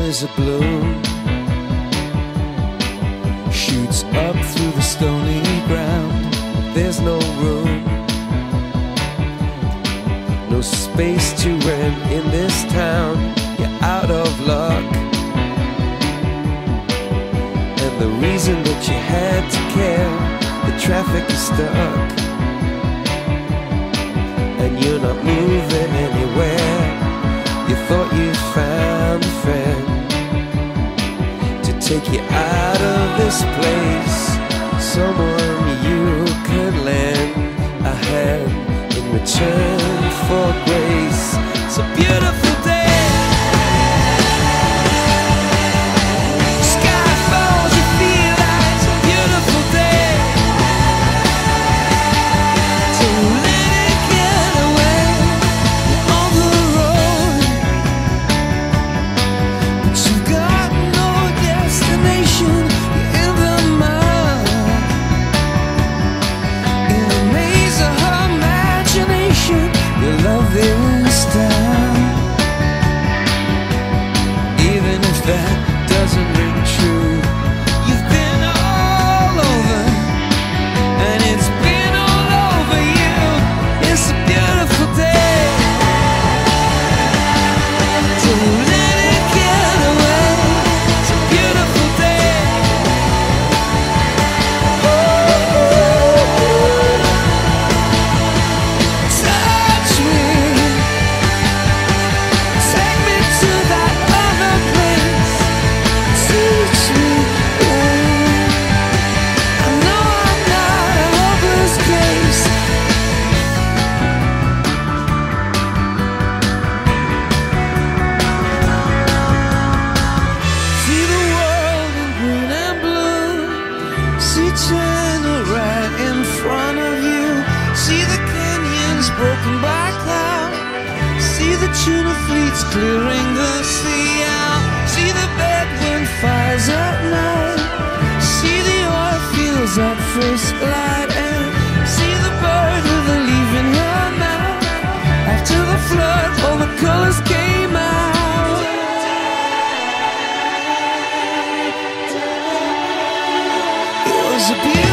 heart is a bloom, shoots up through the stony ground. There's no room, no space to rent in this town. You're out of luck, and the reason that you had to care, the traffic is stuck, and you're not moving anywhere. You thought you found a friend to take you out of this place, someone you could lend a hand in return for grace. It's a beautiful day. Sky falls, you feel like it's a beautiful day. Don't let it get away. You're on the road, but you've got no destination. You're in the mud, in a maze of her imagination. Your love is down, even if that doesn't ring true. You've been all over, and it's been all over you. It's a beautiful day. Don't let it get away. It's a beautiful day. Touch me, take me to that other place. Teach me, I know I'm not a hopeless case. See the world in green and blue. See China right in front of you. See the canyons broken by cloud. See the tuna fleets clearing the sea out. See the bedroom fires at night. See the oil fields at first light. And see the bird with a leaf in her mouth. After the flood, all the colors came out. It was a beautiful